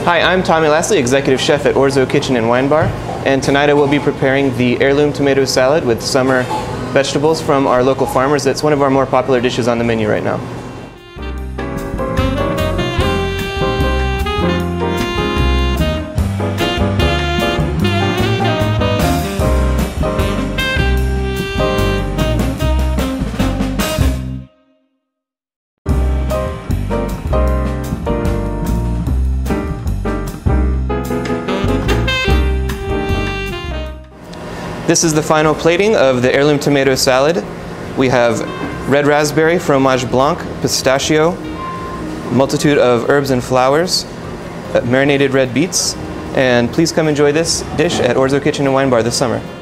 Hi, I'm Tommy Lasley, Executive Chef at Orzo Kitchen Wine Bar, and tonight I will be preparing the Heirloom tomato salad with summer vegetables from our local farmers. It's one of our more popular dishes on the menu right now. This is the final plating of the Heirloom tomato salad. We have red raspberry, fromage blanc, pistachio, multitude of herbs and flowers, marinated red beets, and please come enjoy this dish at Orzo Kitchen Wine Bar this summer.